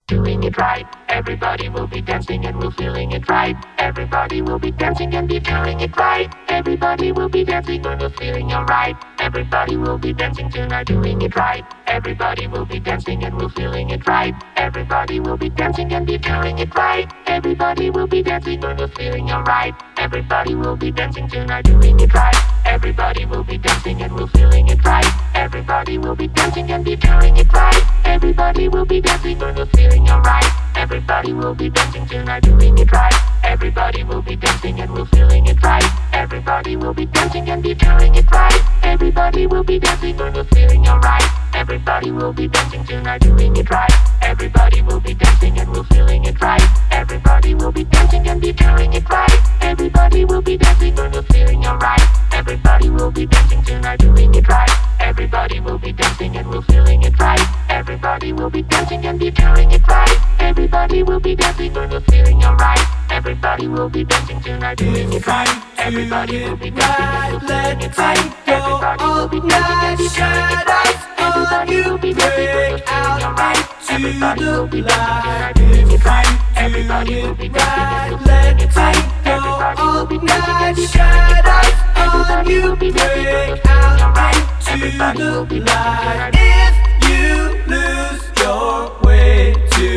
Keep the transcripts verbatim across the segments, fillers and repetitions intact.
doing it right. Everybody will be dancing and we're feeling it right. Everybody will be dancing and be feeling it right. Everybody will be dancing and we're feeling alright. Everybody will be dancing tonight, doing it right. Everybody will be dancing and we're feeling it right. Everybody will be dancing and be feeling it right. Everybody will be dancing and we're feeling alright. Everybody will be dancing tonight, doing it right. Everybody will be dancing and we're feeling it right. Everybody will be dancing and be feeling it right. Everybody will be dancing and we're feeling alright. Everybody will be dancing tonight, doing it right. Everybody will be dancing and we're feeling it right. Everybody will be dancing and be feeling it right. Everybody will be dancing and we're feeling alright. Everybody will be dancing tonight, doing it right. Everybody will be dancing and we're feeling it right. Everybody will be dancing and be feeling it right. Everybody will be dancing and we're feeling alright. Everybody will be dancing tonight, doing it right. Everybody will be dancing and we're feeling it right. Everybody will be dancing and be feeling it right. Everybody will be dancing and we're feeling alright. Everybody will be dancing tonight, doing it right. Everybody will be dancing and we're feeling it right. Everybody will be dancing and be feeling it right. Everybody will be dancing and we're feeling alright. Everybody will be dancing tonight, doing it right. Everybody will be dancing and we're feeling it right. Everybody will be dancing and be feeling it right. Everybody will be dancing and we're feeling alright. Everybody will be dancing tonight. If you lose your way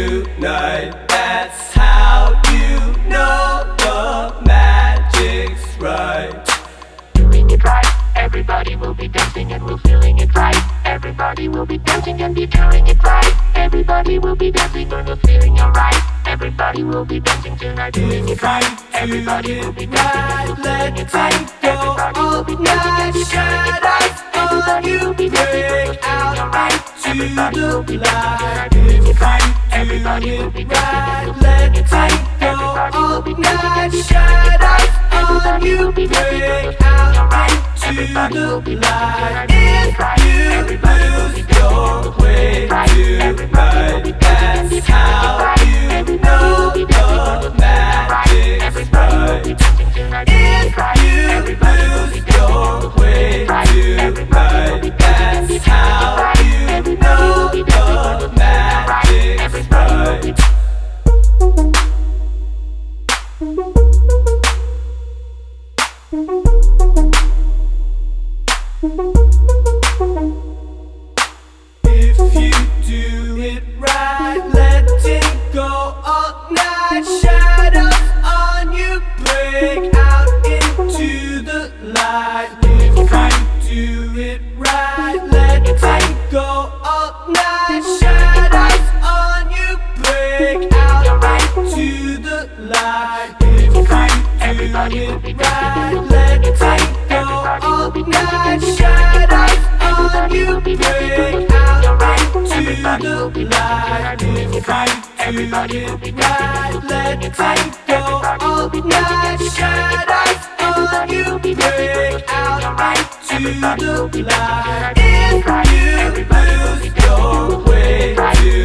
tonight, that's how you know the magic's right. Doing it right. Everybody will be dancing and we're feeling it right. Everybody will be dancing and be feeling it right. Everybody will be dancing and we're feeling alright. Everybody will be dancing tonight, doing it right. Everybody will be dancing and we're feeling it right. Everybody will be dancing and be feeling it right. Everybody will be dancing and we're feeling alright. Everybody will be dancing tonight, doing it right. Everybody will be dancing and we're feeling it right. Everybody will be dancing and be feeling it right. Everybody will be dancing and we're feeling alright. Everybody will be dancing tonight, doing it right. Everybody will be dancing and we're feeling it right. Everybody will be dancing and be feeling it right. Everybody will be dancing and we're feeling alright. Everybody will be dancing tonight, doing it right. Everybody will be dancing and we're feeling it right. Everybody will be dancing and be feeling it right. Everybody will be dancing and we're feeling alright. Everybody will be If you do it right, letting go all night, shadows on you break out into the light. If you do it right, letting go all night, shadows on you break out into the light. If you do it right, letting go all night, shadows on you break out into the light. If you do it right, letting go all night, shadows on you break out into the light. If you lose your way to